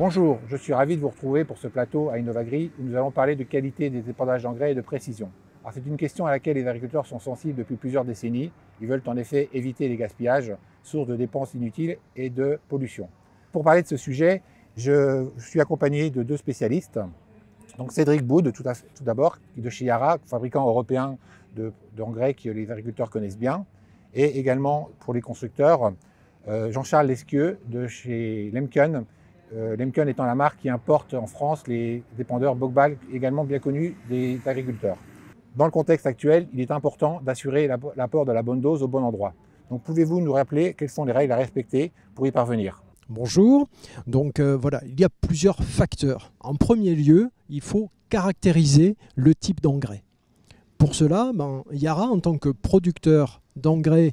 Bonjour, je suis ravi de vous retrouver pour ce plateau à InnovaGri où nous allons parler de qualité des épandages d'engrais et de précision. Alors c'est une question à laquelle les agriculteurs sont sensibles depuis plusieurs décennies. Ils veulent en effet éviter les gaspillages, source de dépenses inutiles et de pollution. Pour parler de ce sujet, je suis accompagné de deux spécialistes. Donc Cédric Boud, tout d'abord, de chez Yara, fabricant européen d'engrais que les agriculteurs connaissent bien. Et également pour les constructeurs, Jean-Charles Lesquieux de chez Lemken. Lemken étant la marque qui importe en France les épandeurs Bogbal, également bien connus des agriculteurs. Dans le contexte actuel, il est important d'assurer l'apport de la bonne dose au bon endroit. Donc pouvez-vous nous rappeler quelles sont les règles à respecter pour y parvenir ? Bonjour, donc voilà, il y a plusieurs facteurs. En premier lieu, il faut caractériser le type d'engrais. Pour cela, Yara, en tant que producteur d'engrais,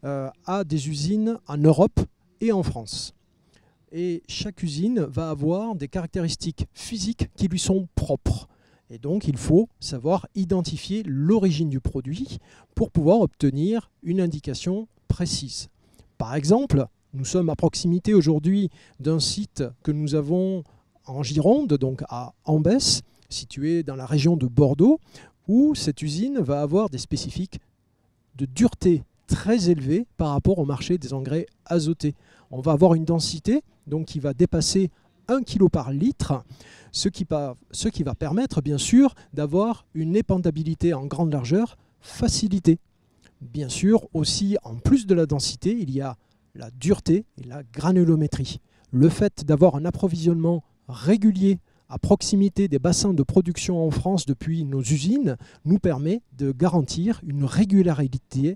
a des usines en Europe et en France. Et chaque usine va avoir des caractéristiques physiques qui lui sont propres. Et donc, il faut savoir identifier l'origine du produit pour pouvoir obtenir une indication précise. Par exemple, nous sommes à proximité aujourd'hui d'un site que nous avons en Gironde, donc à Ambès, situé dans la région de Bordeaux, où cette usine va avoir des spécifiques de dureté très élevées par rapport au marché des engrais azotés. On va avoir une densité donc, qui va dépasser 1 kg par litre, ce qui va permettre bien sûr d'avoir une épandabilité en grande largeur facilitée. Bien sûr, aussi, en plus de la densité, il y a la dureté et la granulométrie. Le fait d'avoir un approvisionnement régulier à proximité des bassins de production en France depuis nos usines nous permet de garantir une régularité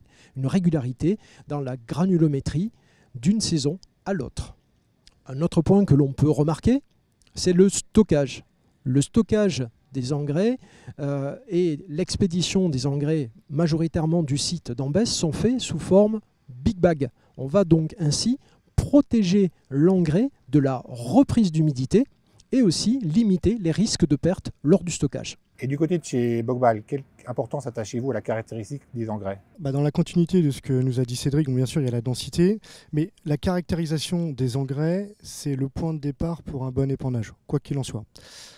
dans la granulométrie d'une saison à l'autre. Un autre point que l'on peut remarquer, c'est le stockage. Le stockage des engrais et l'expédition des engrais majoritairement du site d'Ambès sont faits sous forme big bag. On va donc ainsi protéger l'engrais de la reprise d'humidité et aussi limiter les risques de perte lors du stockage. Et du côté de chez Bogbal, quelle importance attachez-vous à la caractéristique des engrais ? Dans la continuité de ce que nous a dit Cédric, bien sûr il y a la densité, mais la caractérisation des engrais, c'est le point de départ pour un bon épandage, quoi qu'il en soit.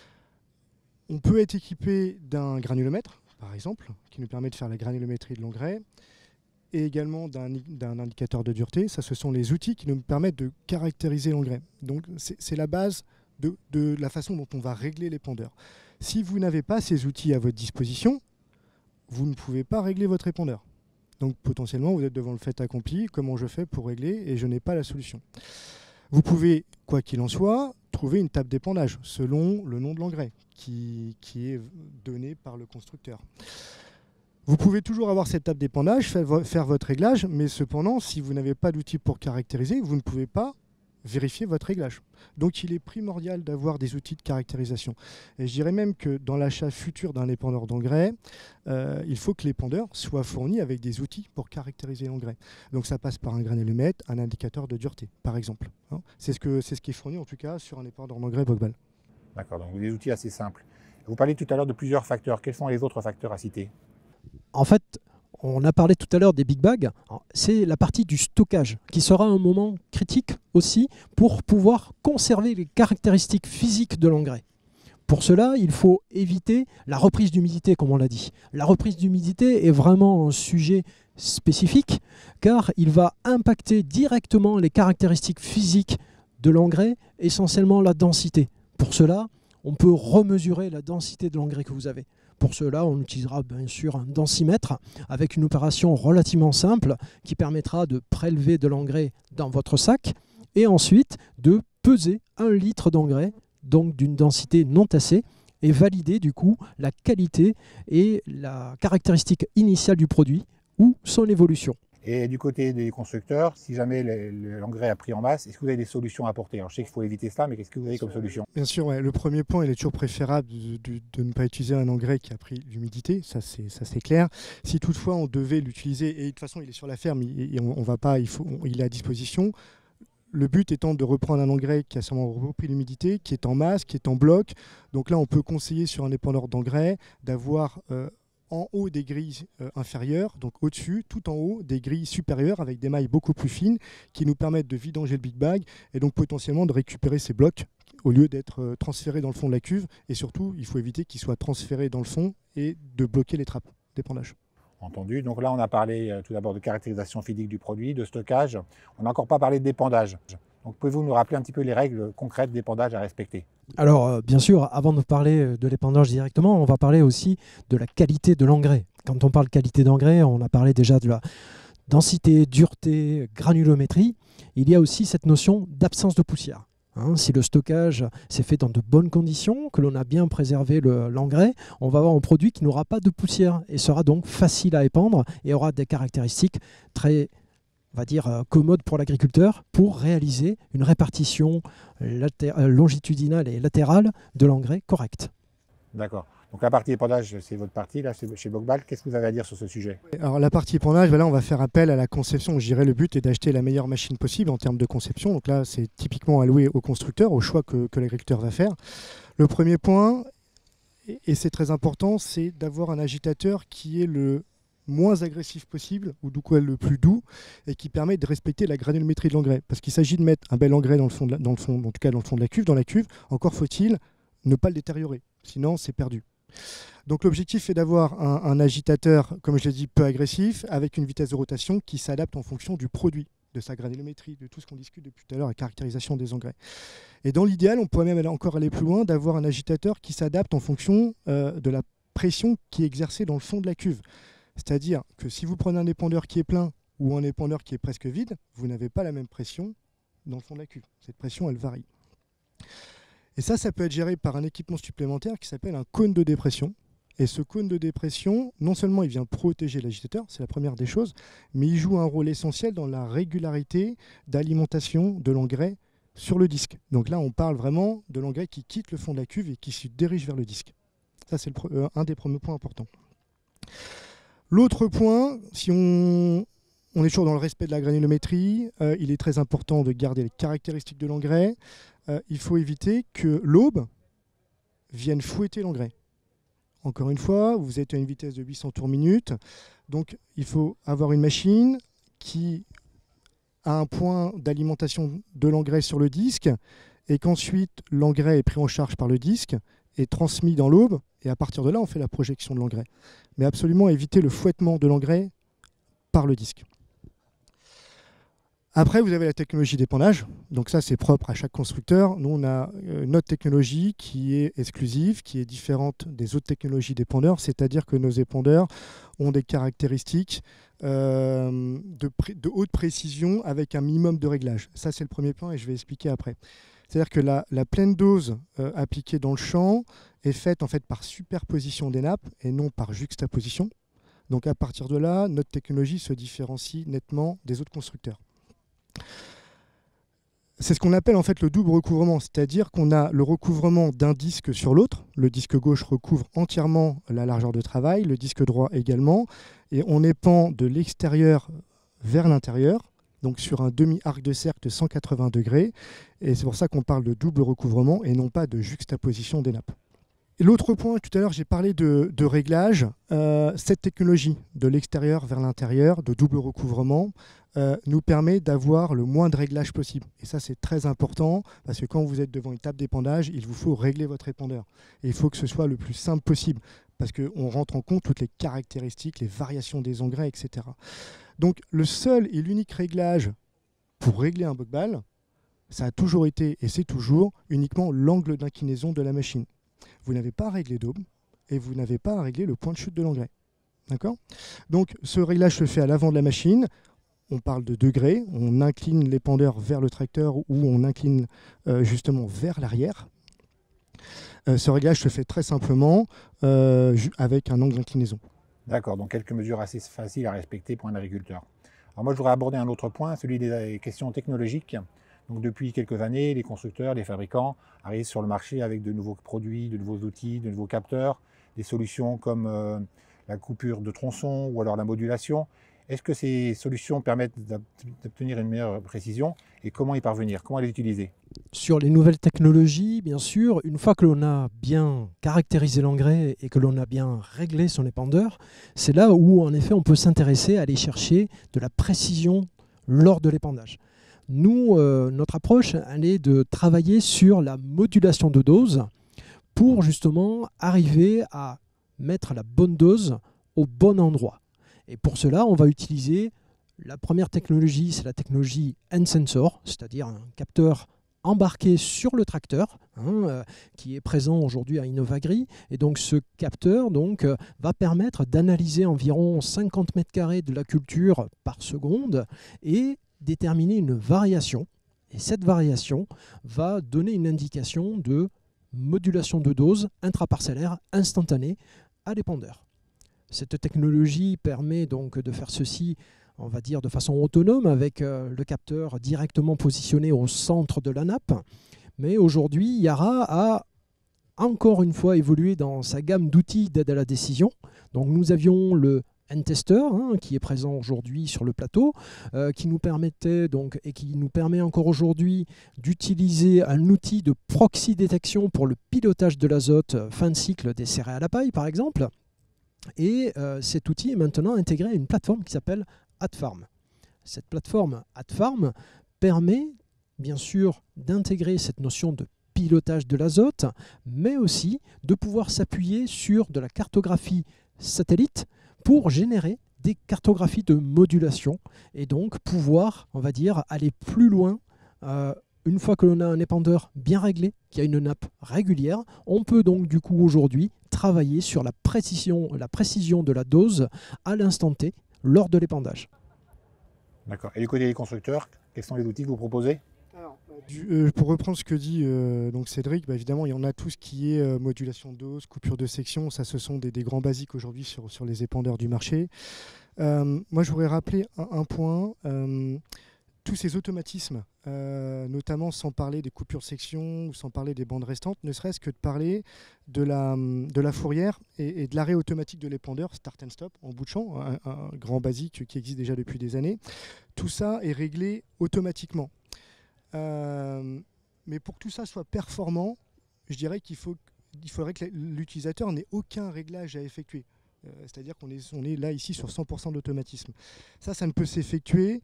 On peut être équipé d'un granulomètre, par exemple, qui nous permet de faire la granulométrie de l'engrais, et également d'un indicateur de dureté. Ça, ce sont les outils qui nous permettent de caractériser l'engrais. Donc c'est la base de la façon dont on va régler l'épandeur. Si vous n'avez pas ces outils à votre disposition, vous ne pouvez pas régler votre épandeur. Donc potentiellement, vous êtes devant le fait accompli. Comment je fais pour régler et je n'ai pas la solution. Vous pouvez, quoi qu'il en soit, trouver une table d'épandage selon le nom de l'engrais qui est donné par le constructeur. Vous pouvez toujours avoir cette table d'épandage, faire votre réglage, mais cependant, si vous n'avez pas d'outils pour caractériser, vous ne pouvez pas vérifier votre réglage. Donc il est primordial d'avoir des outils de caractérisation. Et je dirais même que dans l'achat futur d'un épandeur d'engrais, il faut que l'épandeur soit fourni avec des outils pour caractériser l'engrais. Donc ça passe par un granulomètre, un indicateur de dureté, par exemple. C'est ce qui est fourni en tout cas sur un épandeur d'engrais Bogbal. D'accord, donc des outils assez simples. Vous parlez tout à l'heure de plusieurs facteurs. Quels sont les autres facteurs à citer ? En fait, on a parlé tout à l'heure des big bags, c'est la partie du stockage qui sera un moment critique aussi pour pouvoir conserver les caractéristiques physiques de l'engrais. Pour cela, il faut éviter la reprise d'humidité, comme on l'a dit. La reprise d'humidité est vraiment un sujet spécifique car il va impacter directement les caractéristiques physiques de l'engrais, essentiellement la densité. Pour cela, on peut remesurer la densité de l'engrais que vous avez. Pour cela, on utilisera bien sûr un densimètre avec une opération relativement simple qui permettra de prélever de l'engrais dans votre sac et ensuite de peser 1 litre d'engrais, donc d'une densité non tassée, et valider du coup la qualité et la caractéristique initiale du produit ou son évolution. Et du côté des constructeurs, si jamais l'engrais a pris en masse, est-ce que vous avez des solutions à apporter ? Alors, je sais qu'il faut éviter cela, mais qu'est-ce que vous avez comme solution ? Bien sûr, ouais. Le premier point, il est toujours préférable de ne pas utiliser un engrais qui a pris l'humidité, ça c'est clair. Si toutefois on devait l'utiliser, et de toute façon il est sur la ferme, on va pas, il est à disposition. Le but étant de reprendre un engrais qui a sûrement repris l'humidité, qui est en masse, qui est en bloc. Donc là, on peut conseiller sur un épandeur d'engrais d'avoir en haut des grilles inférieures, donc au-dessus, tout en haut, des grilles supérieures avec des mailles beaucoup plus fines qui nous permettent de vidanger le big bag et donc potentiellement de récupérer ces blocs au lieu d'être transféré dans le fond de la cuve. Et surtout, il faut éviter qu'il soit transféré dans le fond et de bloquer les trappes d'épandage. Entendu. Donc là, on a parlé tout d'abord de caractérisation physique du produit, de stockage. On n'a encore pas parlé d'épandage. Donc pouvez-vous nous rappeler un petit peu les règles concrètes d'épandage à respecter? Alors, bien sûr, avant de parler de l'épandage directement, on va parler aussi de la qualité de l'engrais. Quand on parle qualité d'engrais, on a parlé déjà de la densité, dureté, granulométrie. Il y a aussi cette notion d'absence de poussière. Si le stockage s'est fait dans de bonnes conditions, que l'on a bien préservé l'engrais, on va avoir un produit qui n'aura pas de poussière et sera donc facile à épandre et aura des caractéristiques très, on va dire, commodes pour l'agriculteur pour réaliser une répartition longitudinale et latérale de l'engrais correcte. D'accord. Donc la partie épandage, c'est votre partie, là, chez Bockbal. Qu'est-ce que vous avez à dire sur ce sujet? Alors la partie épandage, voilà, on va faire appel à la conception. Je dirais le but est d'acheter la meilleure machine possible en termes de conception. Donc là, c'est typiquement alloué au constructeur, au choix que l'agriculteur va faire. Le premier point, et c'est très important, c'est d'avoir un agitateur qui est le moins agressif possible, ou du coup le plus doux, et qui permet de respecter la granulométrie de l'engrais. Parce qu'il s'agit de mettre un bel engrais dans le fond, en tout cas dans le fond de la cuve, dans la cuve, encore faut-il ne pas le détériorer, sinon c'est perdu. Donc l'objectif est d'avoir un agitateur, comme je l'ai dit, peu agressif, avec une vitesse de rotation qui s'adapte en fonction du produit, de sa granulométrie, de tout ce qu'on discute depuis tout à l'heure, la caractérisation des engrais. Et dans l'idéal, on pourrait même encore aller plus loin, d'avoir un agitateur qui s'adapte en fonction de la pression qui est exercée dans le fond de la cuve. C'est-à-dire que si vous prenez un épandeur qui est plein ou un épandeur qui est presque vide, vous n'avez pas la même pression dans le fond de la cuve. Cette pression, elle varie. Et ça peut être géré par un équipement supplémentaire qui s'appelle un cône de dépression. Et ce cône de dépression, non seulement il vient protéger l'agitateur, c'est la première des choses, mais il joue un rôle essentiel dans la régularité d'alimentation de l'engrais sur le disque. Donc là, on parle vraiment de l'engrais qui quitte le fond de la cuve et qui se dirige vers le disque. Ça, c'est un des premiers points importants. L'autre point, si on est toujours dans le respect de la granulométrie, il est très important de garder les caractéristiques de l'engrais. Il faut éviter que l'aube vienne fouetter l'engrais. Encore une fois, vous êtes à une vitesse de 800 tours minute, donc il faut avoir une machine qui a un point d'alimentation de l'engrais sur le disque et qu'ensuite l'engrais est pris en charge par le disque et transmis dans l'aube, et à partir de là, on fait la projection de l'engrais. Mais absolument éviter le fouettement de l'engrais par le disque. Après, vous avez la technologie d'épandage. Donc ça, c'est propre à chaque constructeur. Nous, on a notre technologie qui est exclusive, qui est différente des autres technologies d'épandeurs. C'est-à-dire que nos épandeurs ont des caractéristiques de haute précision avec un minimum de réglage. Ça, c'est le premier point et je vais expliquer après. C'est-à-dire que la pleine dose appliquée dans le champ est faite en fait par superposition des nappes et non par juxtaposition. Donc à partir de là, notre technologie se différencie nettement des autres constructeurs. C'est ce qu'on appelle en fait le double recouvrement, c'est-à-dire qu'on a le recouvrement d'un disque sur l'autre. Le disque gauche recouvre entièrement la largeur de travail, le disque droit également, et on épand de l'extérieur vers l'intérieur, donc sur un demi-arc de cercle de 180 degrés, et c'est pour ça qu'on parle de double recouvrement et non pas de juxtaposition des nappes. Et l'autre point, tout à l'heure j'ai parlé de réglage, cette technologie de l'extérieur vers l'intérieur, de double recouvrement, nous permet d'avoir le moins de réglage possible. Et ça c'est très important, parce que quand vous êtes devant une table d'épandage, il vous faut régler votre épandeur. Et il faut que ce soit le plus simple possible, parce qu'on rentre en compte toutes les caractéristiques, les variations des engrais, etc. Donc le seul et l'unique réglage pour régler un Bockbal, ça a toujours été, et c'est toujours, uniquement l'angle d'inclinaison de la machine. Vous n'avez pas à régler d'aube et vous n'avez pas à régler le point de chute de l'engrais. D'accord ? Donc ce réglage se fait à l'avant de la machine. On parle de degrés. On incline l'épandeur vers le tracteur ou on incline justement vers l'arrière. Ce réglage se fait très simplement avec un angle d'inclinaison. D'accord, donc quelques mesures assez faciles à respecter pour un agriculteur. Alors moi je voudrais aborder un autre point, celui des questions technologiques. Donc depuis quelques années, les constructeurs, les fabricants arrivent sur le marché avec de nouveaux produits, de nouveaux outils, de nouveaux capteurs, des solutions comme la coupure de tronçons ou alors la modulation. Est-ce que ces solutions permettent d'obtenir une meilleure précision et comment y parvenir? Comment les utiliser? Sur les nouvelles technologies, bien sûr, une fois que l'on a bien caractérisé l'engrais et que l'on a bien réglé son épandeur, c'est là où en effet on peut s'intéresser à aller chercher de la précision lors de l'épandage. Nous, notre approche, elle est de travailler sur la modulation de dose pour justement arriver à mettre la bonne dose au bon endroit. Et pour cela, on va utiliser la première technologie, c'est la technologie N-Sensor, c'est-à-dire un capteur embarqué sur le tracteur, qui est présent aujourd'hui à Innovagri. Et donc ce capteur va permettre d'analyser environ 50 mètres carrés de la culture par seconde et déterminer une variation. Et cette variation va donner une indication de modulation de dose intraparcellaire instantanée à l'épandeur. Cette technologie permet donc de faire ceci, on va dire, de façon autonome avec le capteur directement positionné au centre de la nappe. Mais aujourd'hui, Yara a encore une fois évolué dans sa gamme d'outils d'aide à la décision. Donc nous avions le N-Tester qui est présent aujourd'hui sur le plateau, qui nous permettait donc, et qui nous permet encore aujourd'hui d'utiliser un outil de proxy détection pour le pilotage de l'azote fin de cycle des céréales à paille par exemple. Et cet outil est maintenant intégré à une plateforme qui s'appelle AdFarm. Cette plateforme AdFarm permet bien sûr d'intégrer cette notion de pilotage de l'azote, mais aussi de pouvoir s'appuyer sur de la cartographie satellite pour générer des cartographies de modulation et donc pouvoir, on va dire, aller plus loin. Une fois que l'on a un épandeur bien réglé, qui a une nappe régulière, on peut donc du coup aujourd'hui travailler sur la précision de la dose à l'instant T lors de l'épandage. D'accord. Et du côté des constructeurs, quels sont les outils que vous proposez? Alors, pour reprendre ce que dit donc Cédric, évidemment, il y en a tout ce qui est modulation de dose, coupure de section. Ça, ce sont des grands basiques aujourd'hui sur les épandeurs du marché. Moi, je voudrais rappeler un point. Tous ces automatismes, notamment sans parler des coupures de section ou sans parler des bandes restantes, ne serait-ce que de parler de la fourrière et de l'arrêt automatique de l'épandeur, start and stop, en bout de champ, un grand basique qui existe déjà depuis des années. Tout ça est réglé automatiquement. Mais pour que tout ça soit performant, je dirais qu'il faudrait que l'utilisateur n'ait aucun réglage à effectuer. C'est-à-dire qu'on est là ici sur 100% d'automatisme. Ça ne peut s'effectuer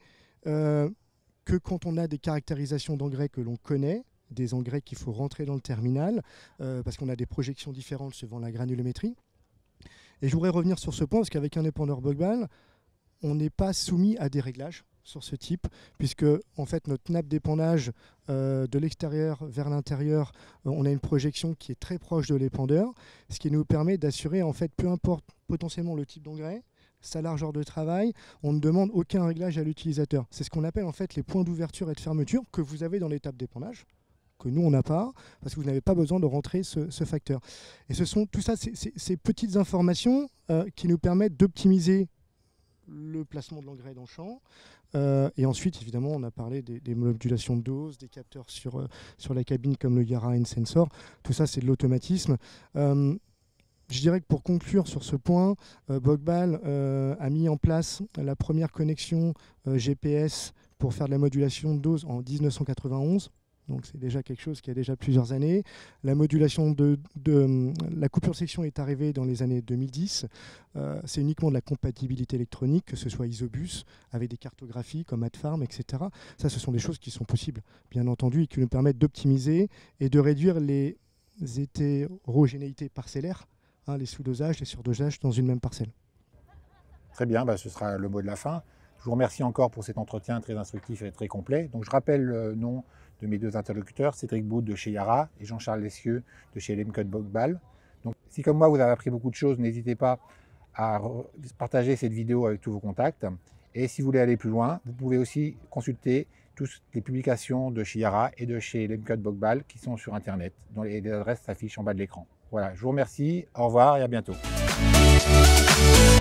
que quand on a des caractérisations d'engrais que l'on connaît, des engrais qu'il faut rentrer dans le terminal, parce qu'on a des projections différentes suivant la granulométrie. Et je voudrais revenir sur ce point, parce qu'avec un épandeur Bogbal, on n'est pas soumis à des réglages sur ce type, puisque en fait notre nappe d'épandage de l'extérieur vers l'intérieur, on a une projection qui est très proche de l'épandeur, ce qui nous permet d'assurer, en fait, peu importe potentiellement le type d'engrais, sa largeur de travail, on ne demande aucun réglage à l'utilisateur. C'est ce qu'on appelle en fait les points d'ouverture et de fermeture que vous avez dans l'étape d'épandage, que nous on n'a pas, parce que vous n'avez pas besoin de rentrer ce facteur. Et ce sont tout ça, ces petites informations qui nous permettent d'optimiser le placement de l'engrais dans le champ. Et ensuite, évidemment, on a parlé des modulations de dose, des capteurs sur la cabine comme le Yara N-Sensor. Tout ça, c'est de l'automatisme. Je dirais que pour conclure sur ce point, Bogbal a mis en place la première connexion GPS pour faire de la modulation de dose en 1991. Donc c'est déjà quelque chose qui a déjà plusieurs années. La modulation la coupure de section est arrivée dans les années 2010. C'est uniquement de la compatibilité électronique, que ce soit Isobus, avec des cartographies comme AdFarm, etc. Ça, ce sont des choses qui sont possibles, bien entendu, et qui nous permettent d'optimiser et de réduire les hétérogénéités parcellaires, les sous-dosages, les surdosages dans une même parcelle. Très bien, ce sera le mot de la fin. Je vous remercie encore pour cet entretien très instructif et très complet. Donc, je rappelle le nom de mes deux interlocuteurs, Cédric Boud de chez Yara et Jean-Charles Lessieux de chez Lemcode Bogbal. Donc, si comme moi vous avez appris beaucoup de choses, n'hésitez pas à partager cette vidéo avec tous vos contacts. Et si vous voulez aller plus loin, vous pouvez aussi consulter toutes les publications de chez Yara et de chez Lemcode Bogbal qui sont sur Internet, dont les adresses s'affichent en bas de l'écran. Voilà, je vous remercie, au revoir et à bientôt.